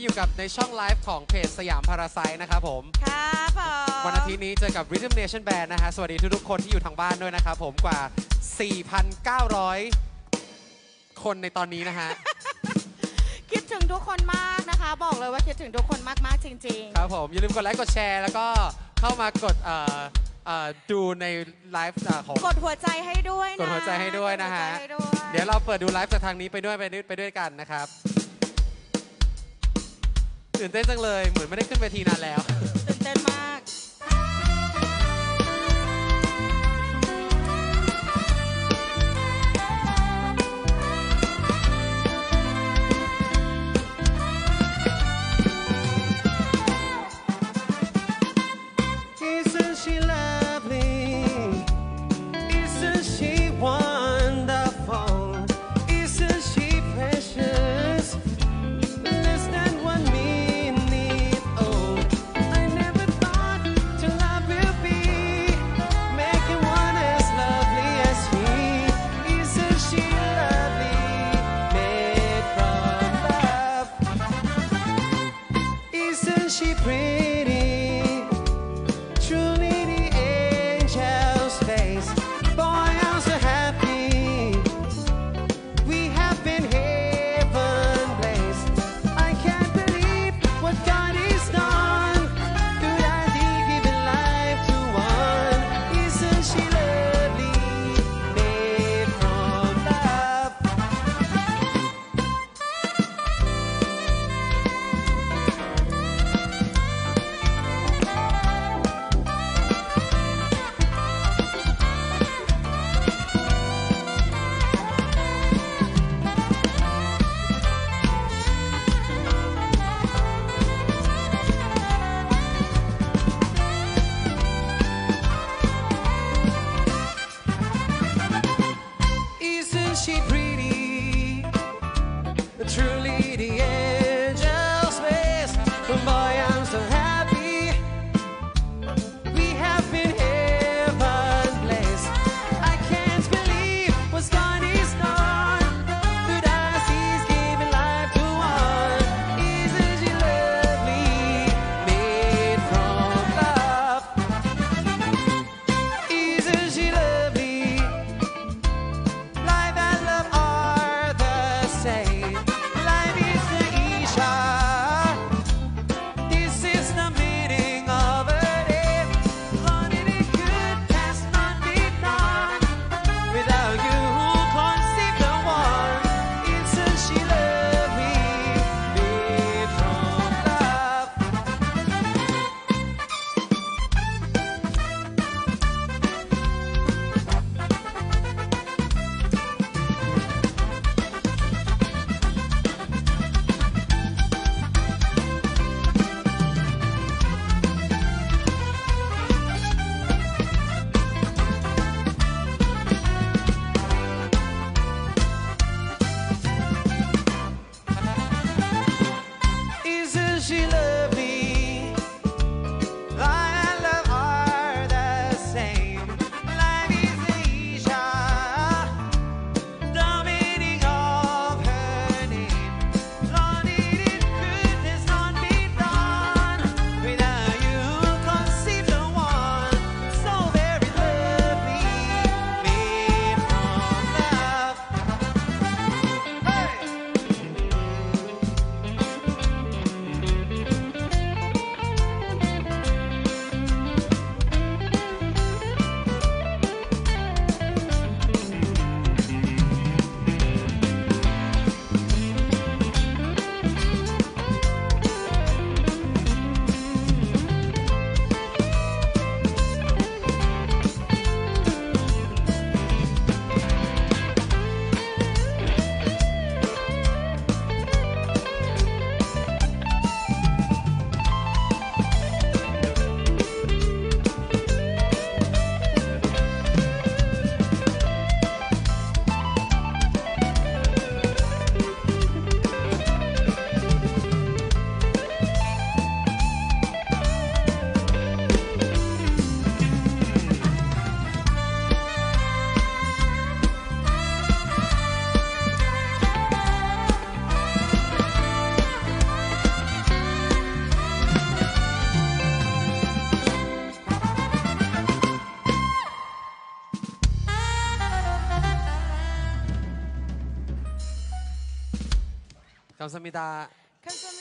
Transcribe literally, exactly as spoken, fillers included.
อยู่กับในช่องไลฟ์ของเพจสยามพาราไซต์นะครับผมครับผมวันอาทิตย์นี้เจอกับ Rhythm Nation Band นะฮะสวัสดีทุกๆคนที่อยู่ทางบ้านด้วยนะครับผมกว่า สี่พันเก้าร้อย คนในตอนนี้นะฮะคิดถึงทุกคนมากนะคะบอกเลยว่าคิดถึงทุกคนมากๆจริงๆครับผมอย่าลืมกดไลค์กดแชร์แล้วก็เข้ามากดดูในไลฟ์ของกดหัวใจให้ด้วยนะกดหัวใจให้ด้วยนะฮะเดี๋ยวเราเปิดดูไลฟ์จากทางนี้ไปด้วยไปด้วยไปด้วยกันนะครับตื่นเต้นจังเลยเหมือนไม่ได้ขึ้นเวทีนานแล้วตื่นเต้นมากคำสมิดาคันซา